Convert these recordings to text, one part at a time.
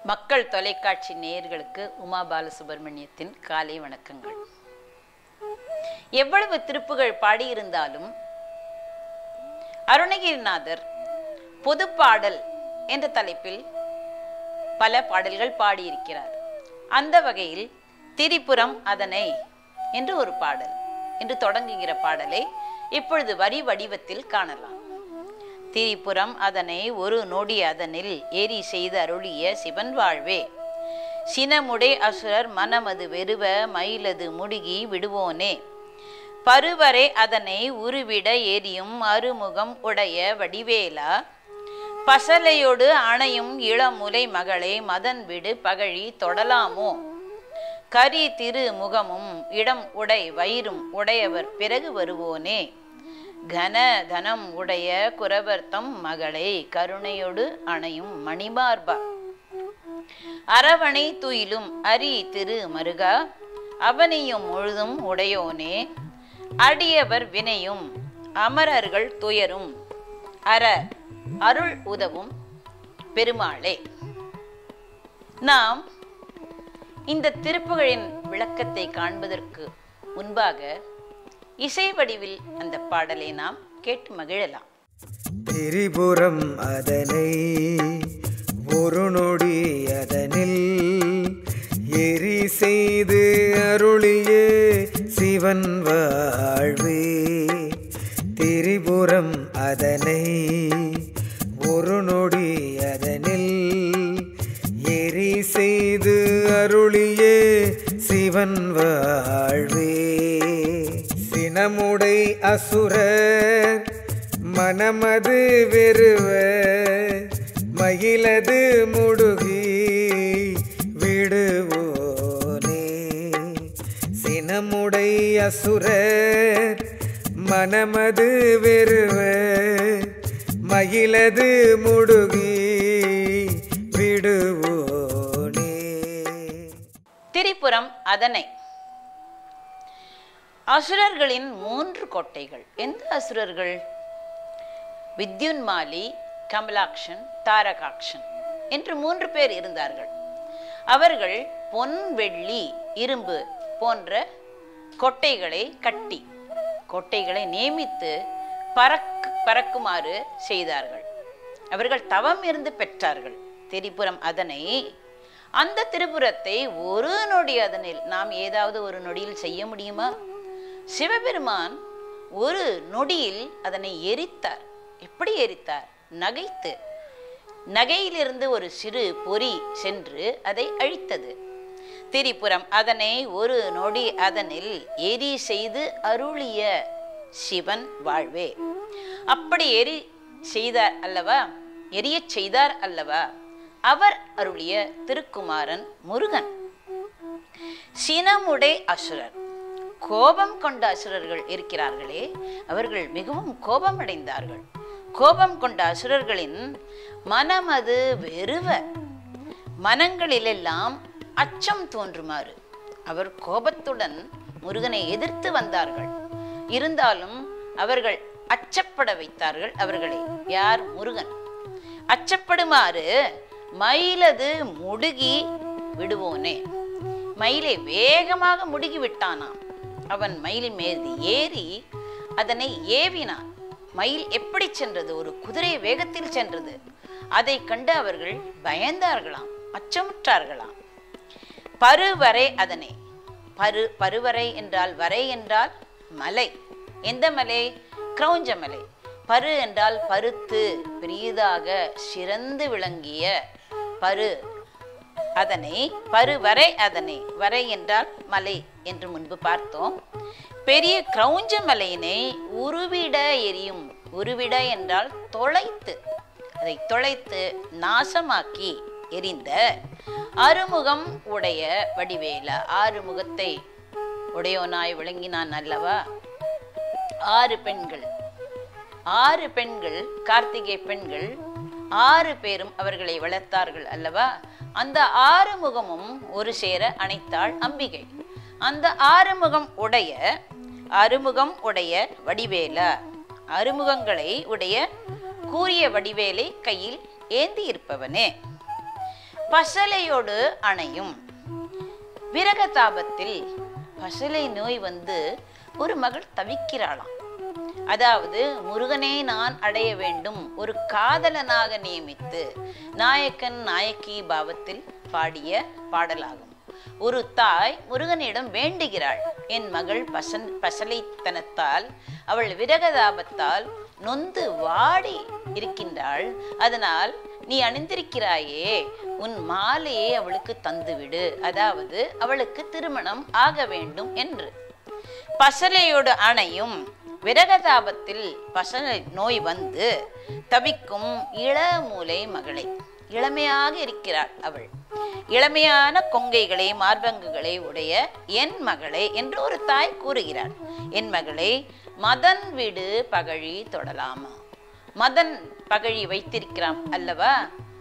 மக்கள் தொலைக்காட்சி நேயர்களுக்கு உமா பாலசுப்ரமணியத்தின் காலை வணக்கங்கள். எவ்வளவு திருப்புகள் பாடியிருந்தாலும் அருணகிரிநாதர் பொதுப்பாடல் என்ற தலைப்பில் பல பாடல்கள் பாடியிருக்கிறார். அந்த வகையில் திரிபுரம் அதனை என்று ஒரு பாடல் என்று தொடங்குகிற பாடலை இப்பொழுது வரி வடிவத்தில் காணலாம். திரிபுரம் அதனை ஒரு நொடி அதனில் ஏரி செய்து அருளிய சிவன் வாழ்வே, சினமுடை அசுரர் மனமது வெறுவ மயிலது முடுகி விடுவோனே, பருவரை அதனை உருவிட ஏரியும் அருமுகம் உடைய வடிவேலா, பசலையோடு அணையும் இளமுலை மகளே மதன் விடு பகழி தொடலாமோ, கரி திரு முகமும் இடம் உடை வயிறும் உடையவர் பிறகு வருவோனே, கன தனம் உடைய குரவர்த்தம் மகளை கருணையோடு அணையும் மணிமார்பா, அரவணை துயிலும் அரி திரு மருகா, அவனையும் முழுதும் உடையோனே, அடியவர் வினையும் அமரர்கள் துயரும் அற அருள் உதவும் பெருமாளே. நாம் இந்த திருப்புகழின் விளக்கத்தை காண்பதற்கு முன்பாக இசை வடிவில் அந்த பாடலை நாம் கேட்டு மகிழலாம். திரிபுரம் அதனை ஒரு நொடி அதனில் எரி செய்து அருளிய சிவன் வாழ்வே, திரிபுரம் அதனை ஒரு நொடி அதனில் எரி செய்து அருளிய சிவன் வாழ்வே, சினமுடை அசுரர் மனமது வெறுவ மகிழது முடுகி விடுவோனே, சினமுடை அசுரர் மனமது வெறுவ மகிழது முடுகி விடுவோனே. திரிபுரம் அதனை அசுரர்களின் 3 கோட்டைகள். எந்த அசுரர்கள்? வித்யுன்மாலி, கமலாக்ஷன், தாரகாக்ஷன் என்று 3 பேர் இருந்தார்கள். அவர்கள் பொன், வெள்ளி, இரும்பு போன்ற கோட்டைகளை கட்டி கோட்டைகளை நியமித்து பறக்குமாறு செய்தார்கள். அவர்கள் தவம் இருந்து பெற்றார்கள் திரிபுரம் அதனை. அந்த திரிபுரத்தை ஒரு நொடி அதனில் நாம் ஏதாவது ஒரு நொடியில் செய்ய முடியுமா? சிவபெருமான் ஒரு நொடியில் அதனை எரித்தார். எப்படி எரித்தார்? நகைத்து. நகையிலிருந்து ஒரு சிறு பொறி சென்று அதை அழித்தது. திரிபுரம் அதனை ஒரு நொடி அதனில் எரி செய்து அருளிய சிவன் வாழ்வே. அப்படி செய்தார் அல்லவா, எரியச் செய்தார் அல்லவா அவர் அருளிய திருக்குமாரன் முருகன். சினமுடை அசுரர், கோபம் கொண்ட அசுரர்கள் இருக்கிறார்களே, அவர்கள் மிகவும் கோபம் அடைந்தார்கள். கோபம் கொண்ட அசுரர்களின் மனமது வெறுவ, மனங்களிலெல்லாம் அச்சம் தோன்றுமாறு அவர் கோபத்துடன் முருகனை எதிர்த்து வந்தார்கள். இருந்தாலும் அவர்கள் அச்சப்பட வைத்தார்கள் அவர்களை. யார்? முருகன். அச்சப்படுமாறு மயிலது முடுகி விடுவோனே, மயிலை வேகமாக முடுகி விட்டானாம். அவன் மயிலின் மீது ஏறி அதனை ஏவினான். மயில் எப்படி சென்றது? ஒரு குதிரை வேகத்தில் சென்றது. அதை கண்டு அவர்கள் பயந்தார்களாம், அச்சமுற்றார்களாம். பருவரை அதனை, பருவரை என்றால், வரை என்றால் மலை. எந்த மலை? கிரௌஞ்ச மலை. பரு என்றால் பருத்து பெரியதாக சிறந்து விளங்கிய பரு அதனை, பருவரை அதனை, வரை என்றால் மலை என்று முன்பு பார்த்தோம். பெரிய கிரௌஞ்ச மலையினை உருவிட எரியும். உருவிட என்றால் தொலைத்து, அதை தொலைத்து நாசமாக்கி எரிந்த அருமுகம் உடைய வடிவேலா. 6 முகத்தை உடையோனாய் விளங்கினான் அல்லவா. 6 பெண்கள், 6 பெண்கள், கார்த்திகை பெண்கள் 6 பேரும் அவர்களை வளர்த்தார்கள் அல்லவா. அந்த 6 முகமும் ஒரு சேர அணைத்தாள் அம்பிகை. அந்த அறுமுகம் உடைய வடிவேலா, அறுமுகங்களை உடைய கூறிய வடிவேலை கையில் ஏந்தி இருப்பவனே. பசலையோடு அணையும். விரகதாபத்தில் பசலை நோய் வந்து ஒரு மகள் தவிக்கிறாளாம். அதாவது முருகனே நான் அடைய வேண்டும் ஒரு காதலனாக நியமித்து நாயக்கன் நாயக்கி பாவத்தில் பாடிய பாடலாகும். ஒரு தாய் முருகனிடம் வேண்டுகிறாள், என் மகள் பசலைத்தனத்தால் அவள் விரகதாபத்தால் நொந்து வாடி இருக்கின்றாள், அதனால் நீ அணிந்திருக்கிறாயே உன் மாலையை அவளுக்கு தந்துவிடு, அதாவது அவளுக்கு திருமணம் ஆக வேண்டும் என்று. பசலையோடு அணையும் விரகதாபத்தில் பசலை நோய் வந்து தவிக்கும் இளமூலை மகளை, இளமையாக இருக்கிறாள் அவள், இளமையான கொங்கைகளை மார்பங்குகளை உடைய என் மகளை என்று ஒரு தாய் கூறுகிறாள். என் மகளை மதன் விடு பகழி தொடலாமா. மதன் பகழி வைத்திருக்கிறான் அல்லவா,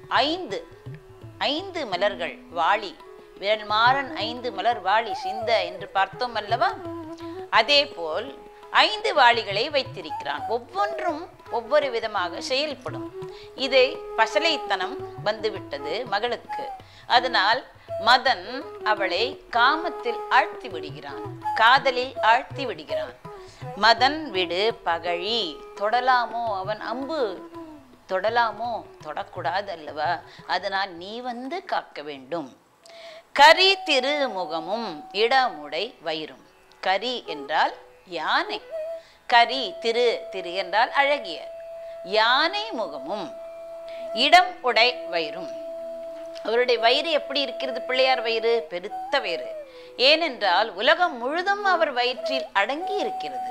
ஐந்து மலர்கள் வாளி, விரல் மாறன் 5 மலர் வாளி சிந்த என்று பார்த்தோம் அல்லவா. அதே போல் 5 வாளிகளை வைத்திருக்கிறான், ஒவ்வொன்றும் ஒவ்வொரு விதமாக செயல்படும். இதை பசலைத்தனம் வந்துவிட்டது மகளுக்கு. அதனால் மதன் அவளை காமத்தில் ஆழ்த்தி விடுகிறான், காதலில் ஆழ்த்தி விடுகிறான். மதன் விடு பகழி தொடலாமோ, அவன் அம்பு தொடலாமோ, தொடக்கூடாது அல்லவா, அதனால் நீ வந்து காக்க வேண்டும். கரி திருமுகமும் இடமுடை வயிறும். கரி என்றால் யானை, கரி திரு என்றால் அழகிய, யானை முகமும் இடம் உடை வயிறும். அவருடைய வயிறு எப்படி இருக்கிறது? பிள்ளையார் வயிறு பெருத்த வயிறு. ஏனென்றால் உலகம் முழுதும் அவர் வயிற்றில் அடங்கி இருக்கிறது.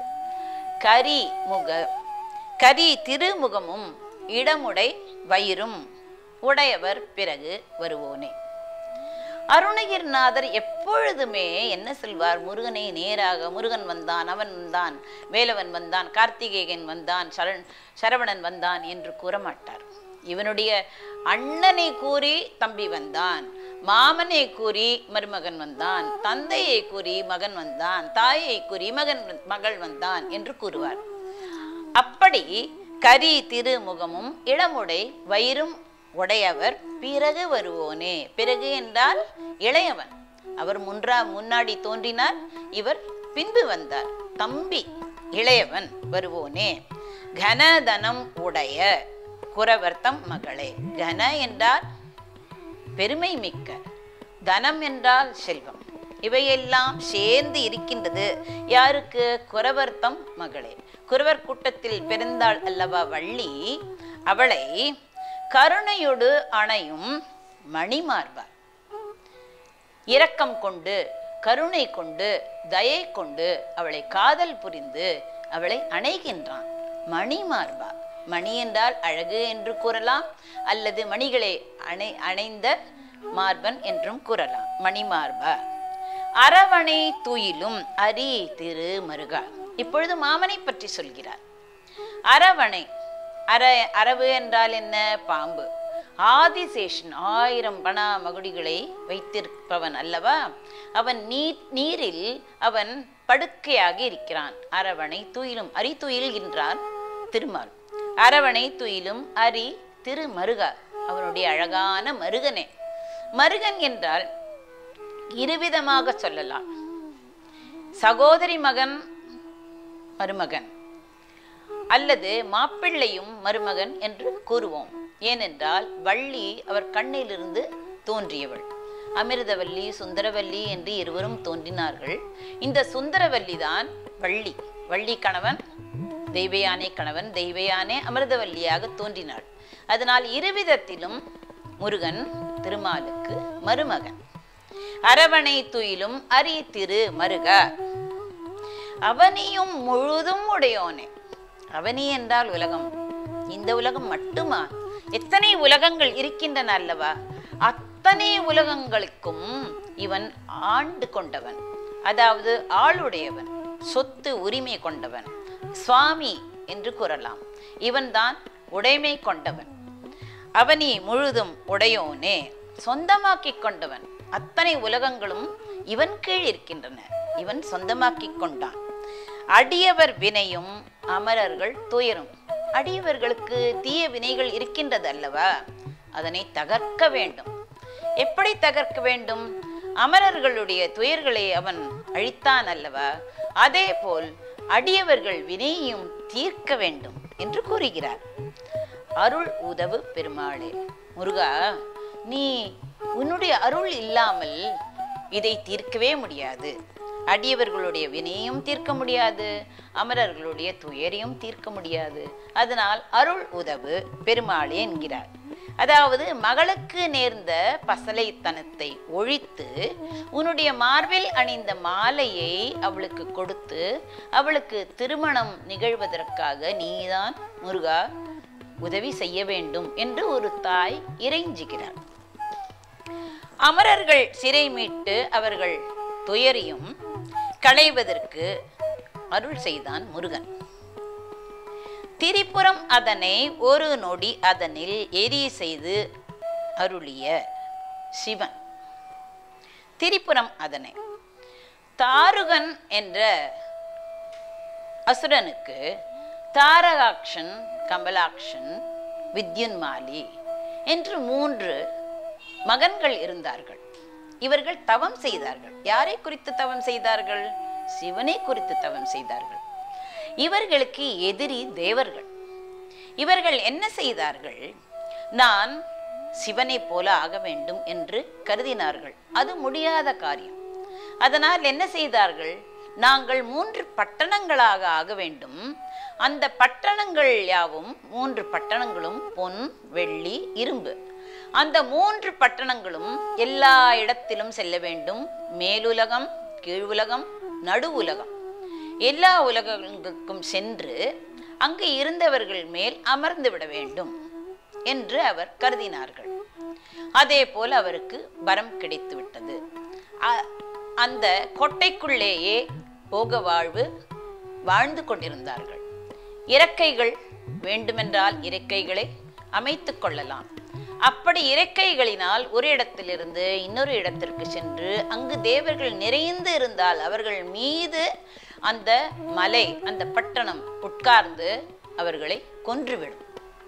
கரி திருமுகமும் இடமுடை வயிறும் உடையவர் பிறகு வருவோனே. அருணகிரிநாதர் எப்பொழுதுமே என்ன சொல்வார்? முருகனை நேராக முருகன் வந்தான், அவன் வந்தான், வேலவன் வந்தான், கார்த்திகேயன் வந்தான், சரவணன் வந்தான் என்று கூற மாட்டார். இவனுடைய அண்ணனை கூறி தம்பி வந்தான், மாமனை கூறி மருமகன் வந்தான், தந்தையை கூறி மகன் வந்தான், தாயை கூறி மகள் வந்தான் என்று கூறுவார். அப்படி கரி திருமுகமும் இளமுடை வயிறும் உடையவர் பிறகு வருவோனே. பிறகு என்றால் இளையவன், அவர் முன்னாடி தோன்றினார், இவர் பின்பு வந்தார், தம்பி இளையவன் வருவோனே. கனதனம் உடைய குரவர்த்தம் மகளே. கன என்றால் பெருமை மிக்க, தனம் என்றால் செல்வம், இவையெல்லாம் சேர்ந்து இருக்கின்றது யாருக்கு? குரவர்த்தம் மகளே. குரவர் கூட்டத்தில் பிறந்தாள் அல்லவா வள்ளி, அவளை கருணையோடு அணையும் மணிமார்பார். இரக்கம் கொண்டு கருணை கொண்டு தயை கொண்டு அவளை காதல் புரிந்து அவளை அணைகின்றான். மணிமார்பா, மணி என்றால் அழகு என்று கூறலாம், அல்லது மணிகளை அணைந்த மார்பன் என்றும் கூறலாம். மணிமார்பா. அரவணை துயிலும் அரி திரு மருகா. இப்பொழுது மாமனை பற்றி சொல்கிறார். அரவணை, அரவு என்றால் என்ன? பாம்பு. ஆதிசேஷன் 1000 பணா மகுடிகளை வைத்திருப்பவன் அல்லவா, அவன் நீரில் அவன் படுக்கையாக இருக்கிறான். அரவணை துயிலும், அரி துயில்கின்றான் திருமால். அரவணை துயிலும் அரி திருமருகா, அவனுடைய அழகான மருகனே. மருகன் என்றால் இருவிதமாக சொல்லலாம். சகோதரி மகன் மருமகன், அல்லது மாப்பிள்ளையும் மருமகன் என்று கூறுவோம். ஏனென்றால் வள்ளி அவர் கண்ணிலிருந்து தோன்றியவள். அமிர்தவல்லி சுந்தரவல்லி என்று இருவரும் தோன்றினார்கள். இந்த சுந்தரவல்லி தான் வள்ளி. வள்ளி கணவன் தெய்வயானை, கணவன் தெய்வயானே அமிர்தவல்லியாக தோன்றினாள். அதனால் இருவிதத்திலும் முருகன் திருமாலுக்கு மருமகன். அரவணை துயிலும் அரி திரு மருகா. அவனியும் முழுதும் உடையோனே. அவனி என்றால் உலகம். இந்த உலகம் மட்டுமா? எத்தனை உலகங்கள் இருக்கின்றன அல்லவா? அத்தனை உலகங்களுக்கும் இவன் ஆண்டு கொண்டவன், அதாவது ஆளுடையவன், சொத்து உரிமை கொண்டவன், சுவாமி என்று கூறலாம். இவன்தான் உடைமை கொண்டவன். அவனி முழுதும் உடையோனே, சொந்தமாக்கி கொண்டவன். அத்தனை உலகங்களும் இவன் கீழ் இருக்கின்றன, இவன் சொந்தமாக்கி கொண்டான். அடியவர் வினையும் அமரர்கள் துயரும். அடியவர்களுக்கு தீய வினைகள் இருக்கின்றது அல்லவா, அதனை தகர்க்க வேண்டும். எப்படி தகர்க்க வேண்டும்? அமரர்களுடைய துயர்களை அவன் அழித்தான் அல்லவா? அதே போல் அடியவர்கள் வினையையும் தீர்க்க வேண்டும் என்று கூறுகிறார். அருள் உதவு பெருமாளே. முருகா, நீ உன்னுடைய அருள் இல்லாமல் இதை தீர்க்கவே முடியாது. அடியவர்களுடைய வினையும் தீர்க்க முடியாது, அமரர்களுடைய துயரையும் தீர்க்க முடியாது. அதனால் அருள் உதவு பெருமாளே என்கிறார். அதாவது மகளுக்கு நேர்ந்த பசலைத்தனத்தை ஒழித்து உன்னுடைய மார்பில் அணிந்த மாலையை அவளுக்கு கொடுத்து அவளுக்கு திருமணம் நிகழ்வதற்காக நீதான் முருகா உதவி செய்ய வேண்டும் என்று ஒரு தாய் இறைஞ்சுகிறார். அமரர்கள் சிறை மீட்டு அவர்கள் துயரையும் களைவதற்கு அருள் செய்தான் முருகன். திரிபுரம் அதனை ஒரு நொடி அதனில் எரி செய்து அருளிய சிவன். திரிபுரம் அதனை தாருகன் என்ற அசுரனுக்கு தாரகாக்ஷன், கமலாக்ஷன், வித்யுன்மாலி என்று 3 மகன்கள் இருந்தார்கள். இவர்கள் தவம் செய்தார்கள். யாரை குறித்து தவம் செய்தார்கள்? சிவனை குறித்து தவம் செய்தார்கள். இவர்களுக்கு எதிரி தேவர்கள். இவர்கள் என்ன செய்தார்கள்? நான் சிவனை போல ஆக வேண்டும் என்று கருதினார்கள். அது முடியாத காரியம். அதனால் என்ன செய்தார்கள்? நாங்கள் 3 பட்டணங்களாக ஆக வேண்டும். அந்த பட்டணங்கள் யாவும் 3 பட்டணங்களும் பொன், வெள்ளி, இரும்பு. அந்த 3 பட்டணங்களும் எல்லா இடத்திலும் செல்ல வேண்டும். மேலுலகம், கீழ் உலகம், நடு உலகம், எல்லா உலகங்களுக்கும் சென்று அங்கு இருந்தவர்கள் மேல் அமர்ந்து விட வேண்டும் என்று அவர் கருதினார்கள். அதே போல் அவருக்கு வரம் கிடைத்து விட்டது. அந்த கோட்டைக்குள்ளேயே போக வாழ்ந்து கொண்டிருந்தார்கள். இறக்கைகள் வேண்டுமென்றால் இறக்கைகளை அமைத்துக் கொள்ளலாம். அப்படி இறக்கைகளினால் ஒரு இடத்திலிருந்து இன்னொரு இடத்திற்கு சென்று அங்கு தேவர்கள் நிறைந்து இருந்தால் அவர்கள் மீது அந்த மலை, அந்த பட்டணம் உட்கார்ந்து அவர்களை கொன்றுவிடும்.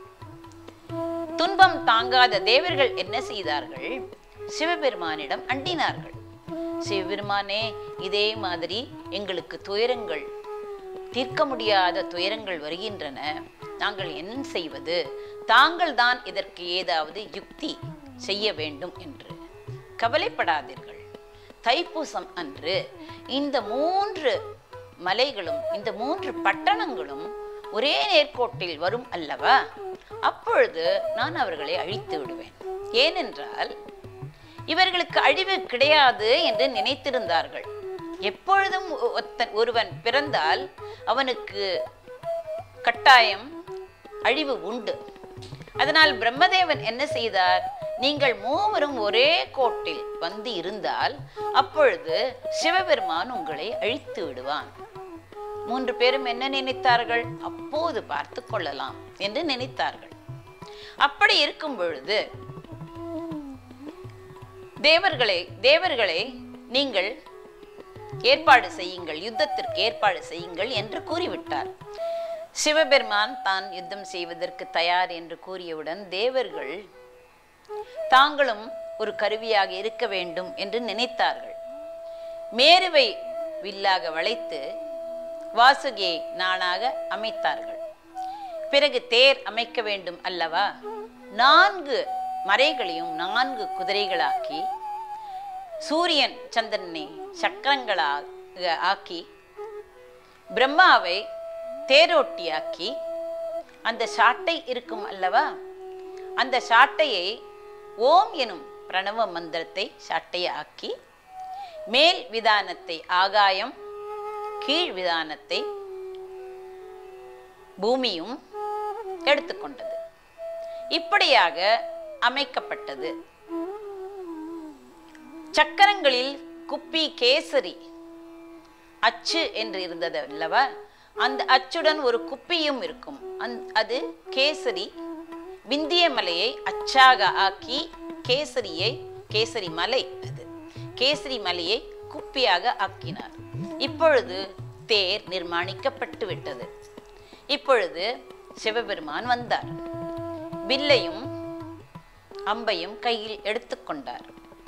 துன்பம் தாங்காத தேவர்கள் என்ன செய்தார்கள்? சிவபெருமானிடம் அண்டினார்கள். சிவபெருமானே, இதே மாதிரி எங்களுக்கு துயரங்கள், தீர்க்க முடியாத துயரங்கள் வருகின்றன, நாங்கள் என்ன செய்வது? தாங்கள் தான் இதற்கு ஏதாவது யுக்தி செய்ய வேண்டும் என்று. கவலைப்படாதீர்கள், தைப்பூசம் அன்று இந்த 3 மலைகளும் இந்த 3 பட்டணங்களும் ஒரே நேர்கோட்டில் வரும் அல்லவா? அப்பொழுது நான் அவர்களை அழித்து விடுவேன். ஏனென்றால் இவர்களுக்கு அழிவு கிடையாது என்று நினைத்திருந்தார்கள். எப்பொழுதும் ஒருவன் பிறந்தால் அவனுக்கு கட்டாயம் அழிவு உண்டு. அதனால் பிரம்மதேவன் என்ன செய்தார்? நீங்கள் 3 ஒரே கோட்டில் வந்து இருந்தால் அப்பொழுது சிவபெருமான் உங்களை அழித்து விடுவான். 3 பேரும் என்ன நினைத்தார்கள்? அப்போது பார்த்து கொள்ளலாம் என்று நினைத்தார்கள். அப்படி இருக்கும் பொழுது தேவர்களை நீங்கள் ஏற்பாடு செய்யுங்கள், யுத்தத்திற்கு ஏற்பாடு செய்யுங்கள் என்று கூறிவிட்டார். சிவபெருமான் தான் யுத்தம் செய்வதற்கு தயார் என்று கூறியவுடன் தேவர்கள் தாங்களும் ஒரு கருவியாக இருக்க வேண்டும் என்று நினைத்தார்கள். மேருவை வில்லாக வளைத்து வாசுகியை நானாக அமைத்தார்கள். பிறகு தேர் அமைக்க வேண்டும் அல்லவா? 4 மறைகளையும் 4 குதிரைகளாக்கி சூரியன் சந்திரனை சக்கரங்களாக ஆக்கி பிரம்மாவை தேரோட்டியாக்கி அந்த சாட்டை இருக்கும் அல்லவா, அந்த சாட்டையை ஓம் எனும் பிரணவ மந்திரத்தை சாட்டையை ஆக்கி மேல் விதானத்தை ஆகாயம், கீழ் விதானத்தை பூமியும் எடுத்துக்கொண்டது. இப்படியாக அமைக்கப்பட்டது. சக்கரங்களில் குப்பி கேசரி அச்சு என்று இருந்தது அல்லவா, அந்த அச்சுடன் ஒரு குப்பியும் இருக்கும். அது கேசரி. விந்திய மலையை அச்சாக ஆக்கி கேசரி மலை, அது கேசரி மலையை குப்பியாக ஆக்கினார். இப்பொழுது தேர் நிர்மாணிக்கப்பட்டு விட்டது. இப்பொழுது சிவபெருமான் வந்தார். வில்லையும் அம்பையும் கையில் எடுத்துக்கொண்டார்.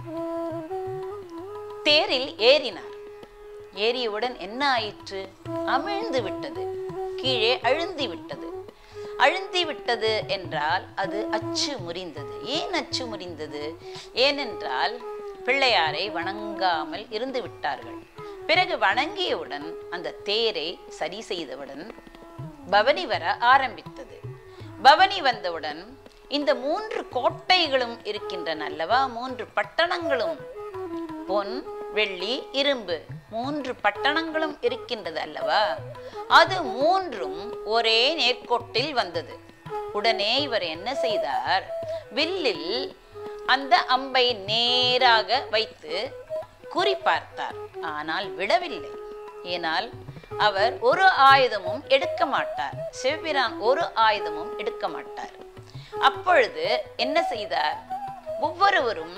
தேரில் ஏறினார். ஏறியவுடன் என்ன ஆயிற்று? அமிழ்ந்து விட்டது, கீழே அழுந்தி விட்டது. அழுந்தி விட்டது என்றால் அது அச்சு முறிந்தது. ஏன் அச்சு முறிந்தது? ஏனென்றால் பிள்ளையாரை வணங்காமல் இருந்து விட்டார்கள். பிறகு வணங்கியவுடன் அந்த தேரை சரி செய்தவுடன் பவனி வர ஆரம்பித்தது. பவனி வந்தவுடன் இந்த 3 கோட்டைகளும் இருக்கின்றன அல்லவா, 3 பட்டணங்களும், பொன் வெள்ளி இரும்பு 3 பட்டணங்களும் இருக்கின்றது அல்லவா, அது 3ம் ஒரே நேர்கோட்டில் வந்தது. உடனே இவர் என்ன செய்தார்? வில்லில் அந்த அம்பை நேராக வைத்து குறி பார்த்தார். ஆனால் விடவில்லை. ஏனால் அவர் ஒரு ஆயுதமும் எடுக்க மாட்டார். சிவபிரான் ஒரு ஆயுதமும் எடுக்க மாட்டார். அப்பொழுது என்ன செய்தார்? ஒவ்வொருவரும்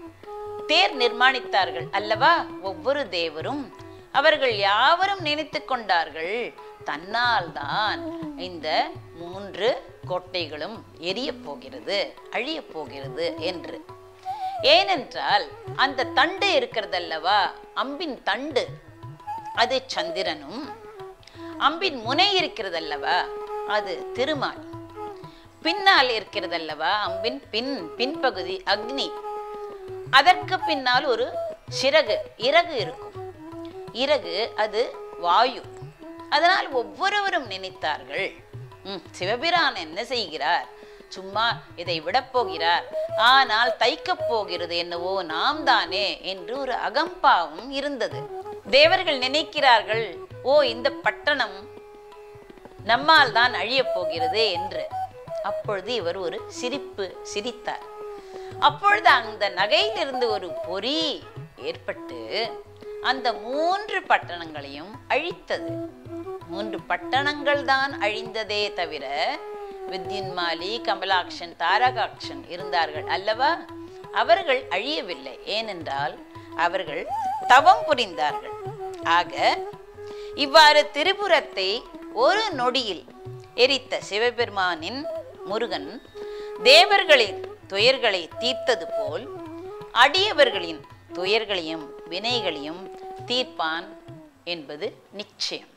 தேர் நிர்மாணித்தார்கள் அல்லவா, ஒவ்வொரு தேவரும். அவர்கள் யாவரும் நினைத்து கொண்டார்கள், தன்னால் தான் இந்த 3 கோட்டைகளும் எரிய போகிறது, அழிய போகிறது என்று. ஏனென்றால் அந்த தண்டு இருக்கிறதல்லவா, அம்பின் தண்டு, அது சந்திரனும், அம்பின் முனை இருக்கிறதல்லவா அது திருமால், பின்னால் இருக்கிறதல்லவா அம்பின் பின்பகுதி அக்னி, அதற்கு பின்னால் ஒரு இறகு இருக்கும். இறகு அது வாயு. அதனால் ஒவ்வொருவரும் நினைத்தார்கள், சிவபிரான் என்ன செய்கிறார், சும்மா இதை விடப் போகிறார், ஆனால் தைக்கப் போகிறது என்னவோ நாம் தானே என்று ஒரு அகம்பாவம் இருந்தது. தேவர்கள் நினைக்கிறார்கள், ஓ இந்த பட்டணம் நம்மால் தான் அழியப் போகிறது என்று. அப்பொழுது இவர் ஒரு சிரித்தார். அப்பொழுது அந்த நகையிலிருந்து ஒரு பொறி ஏற்பட்டு அந்த 3 பட்டணங்களையும் அழித்தது. 3 பட்டணங்கள் தான் அழிந்ததே தவிர வித்யுன்மாலி, கமலாக்ஷன், தாரகாக்ஷன் இருந்தார்கள் அல்லவா, அவர்கள் அழியவில்லை. ஏனென்றால் அவர்கள் தவம் புரிந்தார்கள். ஆக இவ்வாறு திரிபுரத்தை ஒரு நொடியில் எரித்த சிவபெருமானின் முருகன் தேவர்களின் துயர்களை தீர்த்தது போல் அடியவர்களின் துயர்களையும் வினைகளையும் தீர்ப்பான் என்பது நிச்சயம்.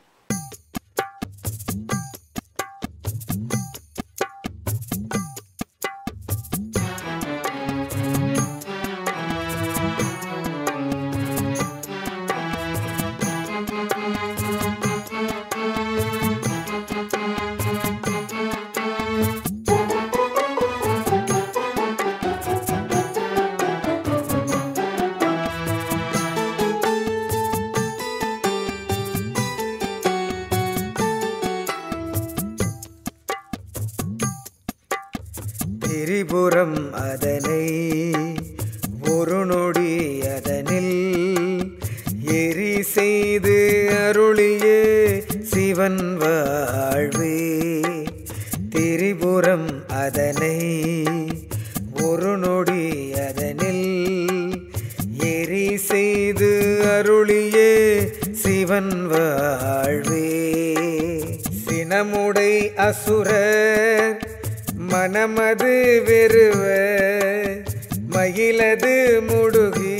திரிபுரம் அதனை ஒரு நொடி அதனில் எரி செய்து அருளிய சிவன் வாழ்வே. திரிபுரம் அதனை ஒரு நொடி அதனில் எரி செய்து அருளிய சிவன் வாழ்வே. சினமுடை அசுரர் மனமது வெறுவ மகிழது முடுகி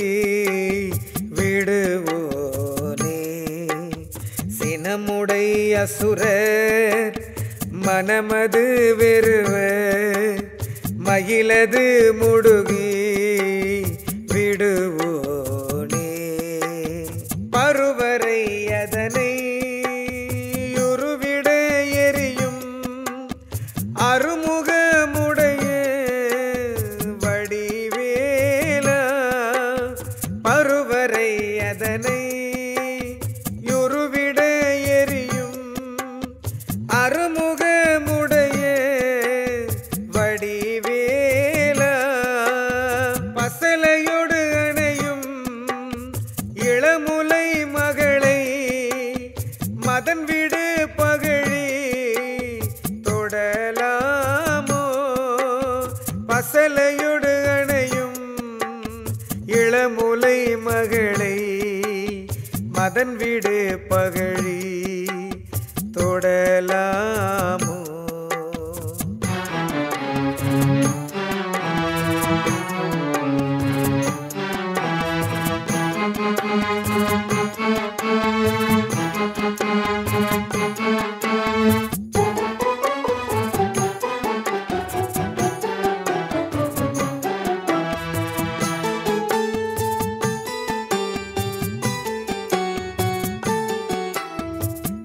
விடுவோனே. சினமுடை அசுரர் மனமது வெறுவ மகிழது முடுகி விடுவோனே. பருவரை அதனை உருவிட எரியும் அருமுகமுடைய வடிவேலா. பருவரை அதனை உருவிட எரியும் அருமுகமுடைய வடிவேலா. பசலையோடு அணையும் இளமுலை மகளை மதன் விடு பகழி தொடலாமோ. பசலையோடு அணையும் இளமுலை மகளை மதன் விடு பகழி தொடலாமோ.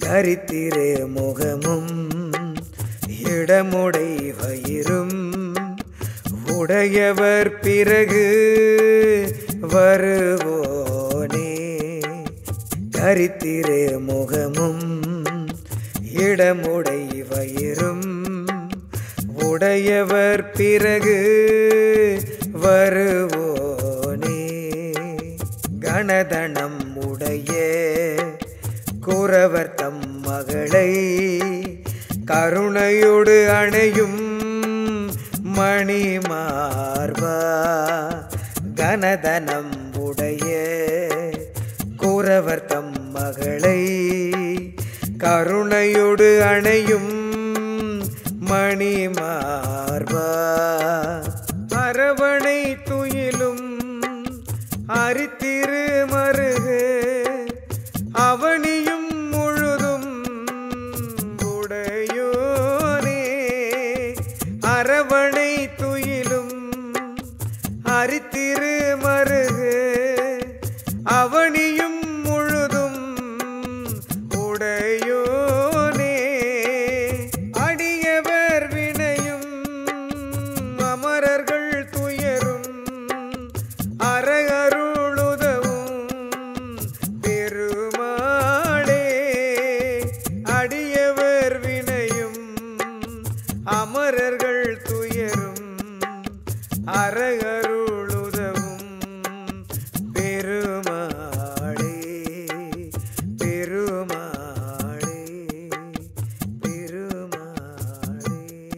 கரித்திரு முகமும் இடமுடை வயிறும் உடையவர் பிறகு வருவோனே. கரித்திரு முகமும் இடமுடை வயிறும் உடையவர் பிறகு வருவோனே. கணதனம் உடைய குறவர் தம் மகளை கருணையோடு அணையும் மணிமார்பா. கணதனம் உடைய குறவர் தம் மகளை கருணையோடு அணையும் மணிமார்பா. அரவணை துயிலும் அரித்திரு மருகு அவனியும் முழுதும் உடையோனே. அரவணை துயிலும் அரித்திரு மருகு அவனியும் முழுதும் உடையோனே. அடியவர் வினையும் அமரர்கள் துயரும் அறஅருளுதவும் பெருமாளே. அடியவர் வினையும் அமரர்கள் துயரும் அறஅருளுதவும் பெருமாளே. பெருமாளே பெருமாளே.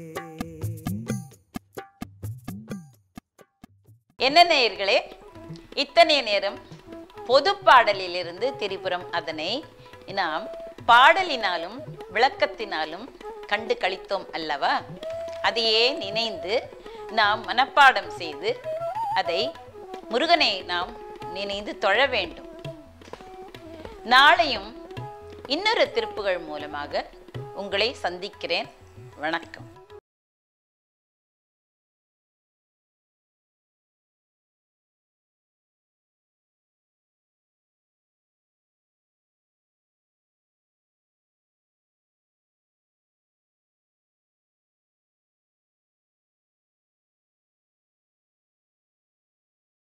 என்ன நேயர்களே, இத்தனை நேரம் பொது பாடலிலிருந்து திரிபுரம் அதனை நாம் பாடலினாலும் விளக்கத்தினாலும் கண்டு கழித்தோம் அல்லவா? அதையே நினைந்து நாம் மனப்பாடம் செய்து அதை முருகனை நாம் நினைந்து தொழ வேண்டும். நாளையும் இன்னொரு திருப்புகள் மூலமாக உங்களை சந்திக்கிறேன். வணக்கம்.